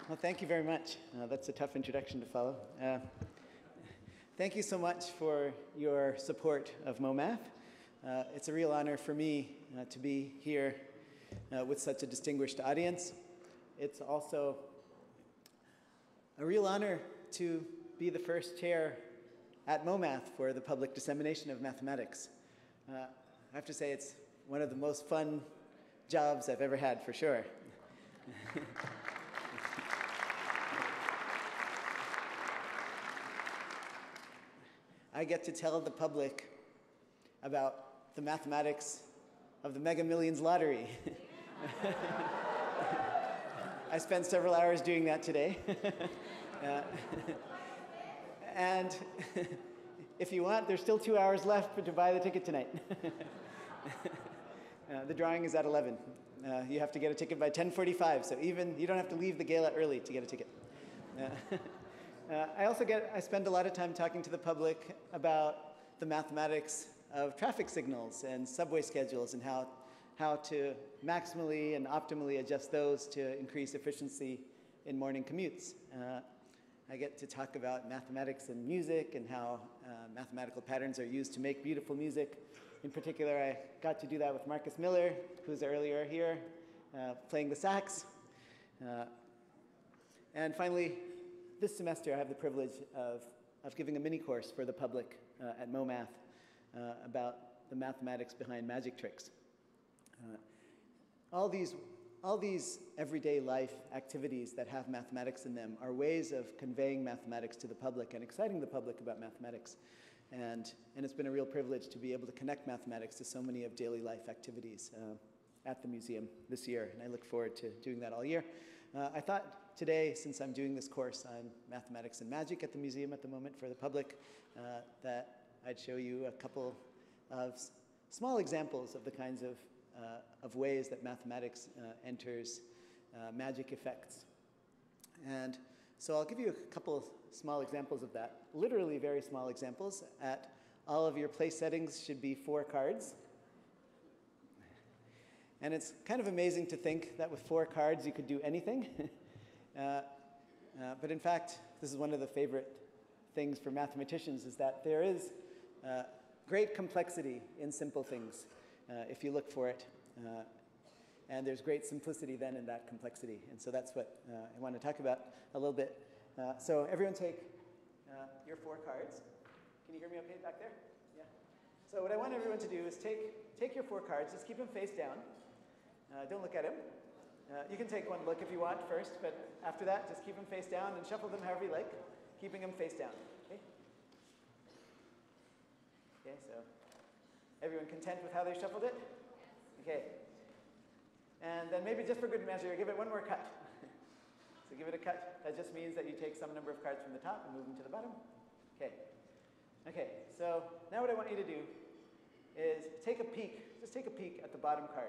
Well, thank you very much. That's a tough introduction to follow. Thank you so much for your support of MoMath. It's a real honor for me to be here with such a distinguished audience. It's also a real honor to be the first chair at MoMath for the public dissemination of mathematics. I have to say it's one of the most fun jobs I've ever had, for sure. I get to tell the public about the mathematics of the Mega Millions lottery. I spent several hours doing that today. And if you want, there's still 2 hours left to buy the ticket tonight. The drawing is at 11. You have to get a ticket by 10:45, so even you don't have to leave the gala early to get a ticket. I spend a lot of time talking to the public about the mathematics of traffic signals and subway schedules and how to maximally and optimally adjust those to increase efficiency in morning commutes. I get to talk about mathematics and music and how mathematical patterns are used to make beautiful music. In particular, I got to do that with Marcus Miller, who's earlier here, playing the sax. And finally, this semester, I have the privilege of giving a mini course for the public at MoMath about the mathematics behind magic tricks. All these everyday life activities that have mathematics in them are ways of conveying mathematics to the public and exciting the public about mathematics. And it's been a real privilege to be able to connect mathematics to so many of daily life activities at the museum this year, and I look forward to doing that all year. I thought today, since I'm doing this course on mathematics and magic at the museum at the moment for the public, that I'd show you a couple of small examples of the kinds of ways that mathematics enters magic effects. And so I'll give you a couple of small examples of that, literally very small examples. At all of your place settings should be 4 cards. And it's kind of amazing to think that with 4 cards you could do anything. But in fact, this is one of the favorite things for mathematicians, is that there is great complexity in simple things if you look for it. And there's great simplicity then in that complexity. And so that's what I want to talk about a little bit. So everyone take your 4 cards. Can you hear me okay back there? Yeah. So what I want everyone to do is take your 4 cards, just keep them face down. Don't look at them. You can take one look if you want first, but after that, just keep them face down and shuffle them however you like, keeping them face down. Okay? Okay, so everyone content with how they shuffled it? Okay. And then maybe just for good measure, give it one more cut. So give it a cut. That just means that you take some number of cards from the top and move them to the bottom. Okay. Okay, so now what I want you to do is take a peek, just take a peek at the bottom card.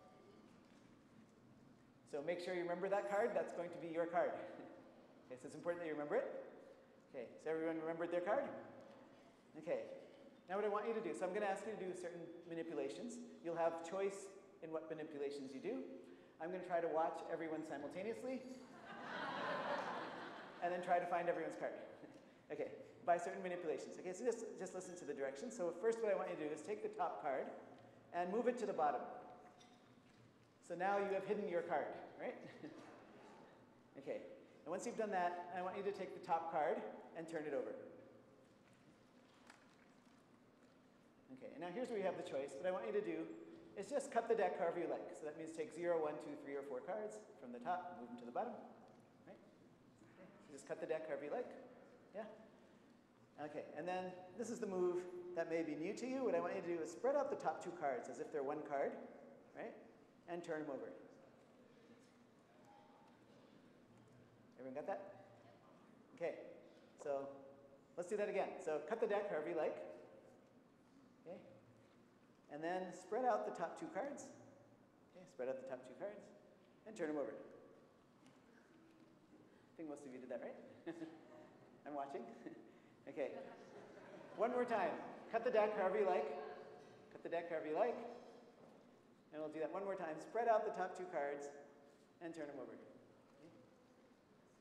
So make sure you remember that card. That's going to be your card. Okay, so it's important that you remember it. Okay, so everyone remembered their card? Okay, now what I want you to do, so I'm going to ask you to do certain manipulations. You'll have choice in what manipulations you do. I'm going to try to watch everyone simultaneously. And then try to find everyone's card. Okay, by certain manipulations. Okay, so just listen to the directions. So first what I want you to do is take the top card and move it to the bottom. So now you have hidden your card, right? Okay, and once you've done that, I want you to take the top card and turn it over. Okay, and now here's where you have the choice. What I want you to do is just cut the deck however you like. So that means take 0, 1, 2, 3, or 4 cards from the top and move them to the bottom. Right? Okay. So just cut the deck however you like. Yeah? Okay, and then this is the move that may be new to you. What I want you to do is spread out the top 2 cards as if they're one card, right? And turn them over. Everyone got that? Okay, so let's do that again. So cut the deck however you like. Okay, and then spread out the top 2 cards. Okay, spread out the top 2 cards and turn them over. I think most of you did that, right? I'm watching. Okay, one more time. Cut the deck however you like. Cut the deck however you like. And we'll do that one more time. Spread out the top 2 cards and turn them over. Okay.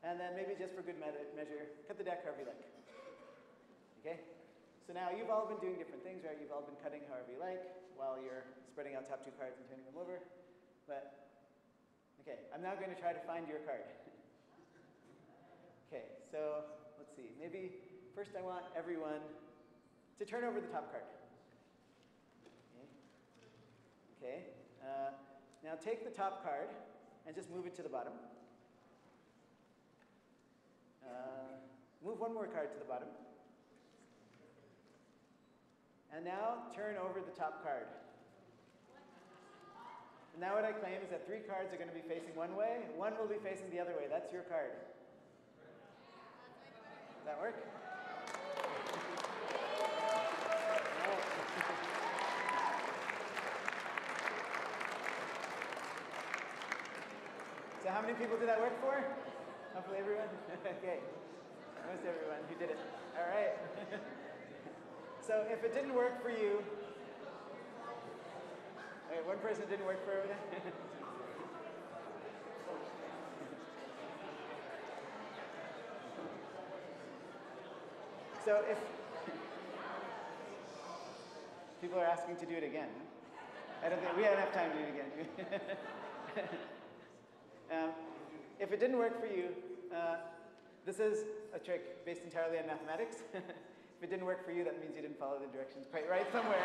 And then maybe just for good measure, cut the deck however you like. Okay? So now you've all been doing different things, right? You've all been cutting however you like while you're spreading out top 2 cards and turning them over. But, okay, I'm now going to try to find your card. Okay, so let's see. Maybe first I want everyone to turn over the top card. Okay. Now take the top card and just move it to the bottom. Move one more card to the bottom. And now turn over the top card. And now what I claim is that 3 cards are going to be facing one way, 1 will be facing the other way. That's your card. Does that work? So how many people did that work for? Hopefully everyone? Okay. Most everyone who did it. All right. So if it didn't work for you, okay, one person didn't work for everyone. So if people are asking to do it again, I don't think we have enough time to do it again. If it didn't work for you, this is a trick based entirely on mathematics. If it didn't work for you, that means you didn't follow the directions quite right somewhere.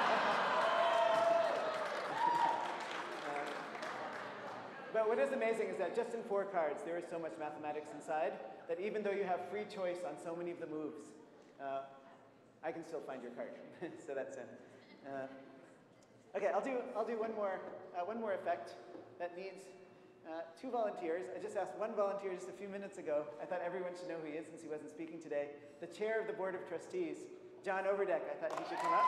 But what is amazing is that just in 4 cards, there is so much mathematics inside that even though you have free choice on so many of the moves, I can still find your card. So that's it. Okay, I'll do one more effect that needs 2 volunteers. I just asked 1 volunteer just a few minutes ago. I thought everyone should know who he is since he wasn't speaking today. The chair of the Board of Trustees, John Overdeck. I thought he should come up.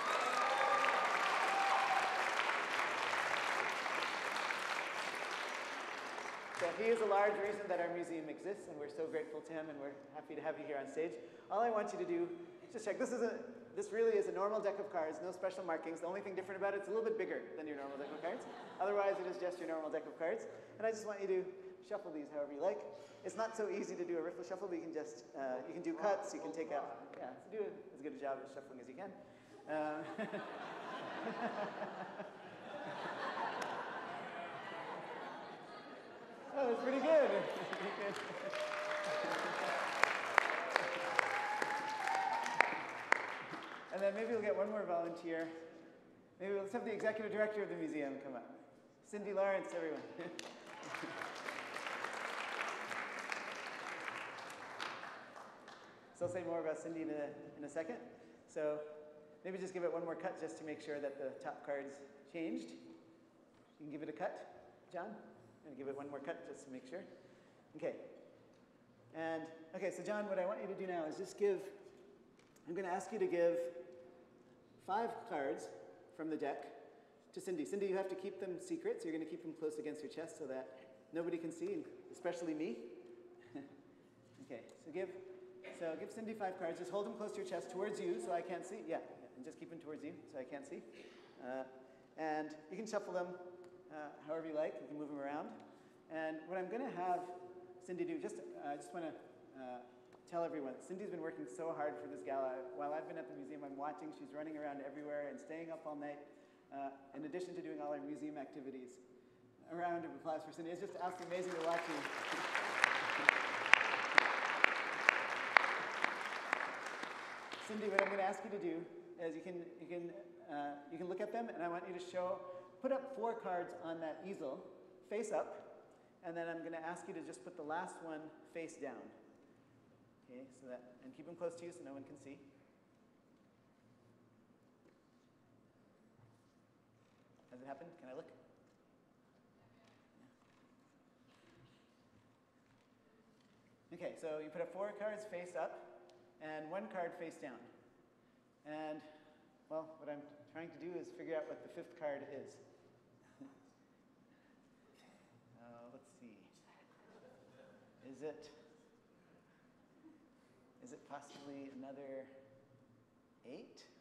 So he is a large reason that our museum exists, and we're so grateful to him, and we're happy to have you here on stage. All I want you to do is just check. This really is a normal deck of cards, no special markings. The only thing different about it, it's a little bit bigger than your normal deck of cards. Otherwise, it is just your normal deck of cards. And I just want you to shuffle these however you like. It's not so easy to do a riffle shuffle, but you can just, you can do cuts, you can take out, yeah, so do as good a job at shuffling as you can. Oh, that's pretty good. And then maybe we'll get one more volunteer. Maybe let's have the executive director of the museum come up. Cindy Lawrence, everyone. So I'll say more about Cindy in a second. So maybe just give it one more cut just to make sure that the top card's changed. You can give it a cut, John? I'm going to give it one more cut just to make sure. Okay. And, okay, so John, what I want you to do now is just I'm going to ask you to give 5 cards from the deck to Cindy. Cindy, you have to keep them secret, so you're going to keep them close against your chest so that nobody can see, especially me. Okay, so give Cindy 5 cards. Just hold them close to your chest towards you so I can't see. Yeah, and just keep them towards you so I can't see. And you can shuffle them however you like. You can move them around. And what I'm going to have Cindy do, I just want to tell everyone, Cindy's been working so hard for this gala. While I've been at the museum, I'm watching. She's running around everywhere and staying up all night, in addition to doing all our museum activities. A round of applause for Cindy. It's just absolutely amazing to watch you. Cindy, what I'm going to ask you to do is you can look at them, and I want you to put up 4 cards on that easel, face up, and then I'm going to ask you to just put the last one face down. Okay, and keep them close to you so no one can see. Has it happened? Can I look? Okay, so you put up 4 cards face up and 1 card face down. And, well, what I'm trying to do is figure out what the 5th card is. Let's see. Is it possibly another 8?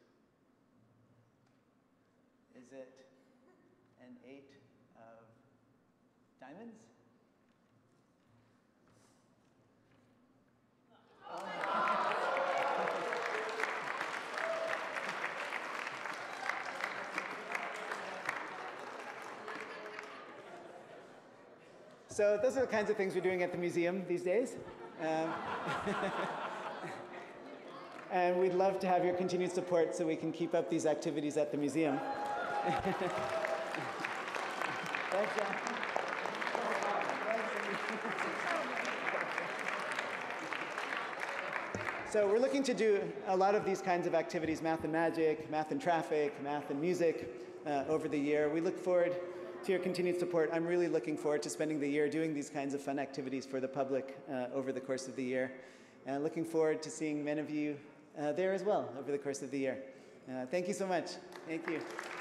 Is it an 8 of diamonds? So those are the kinds of things we're doing at the museum these days. And we'd love to have your continued support so we can keep up these activities at the museum. Thanks, John. So we're looking to do a lot of these kinds of activities, math and magic, math and traffic, math and music, over the year. We look forward to your continued support. I'm really looking forward to spending the year doing these kinds of fun activities for the public over the course of the year. And looking forward to seeing many of you there as well over the course of the year. Thank you so much. Thank you.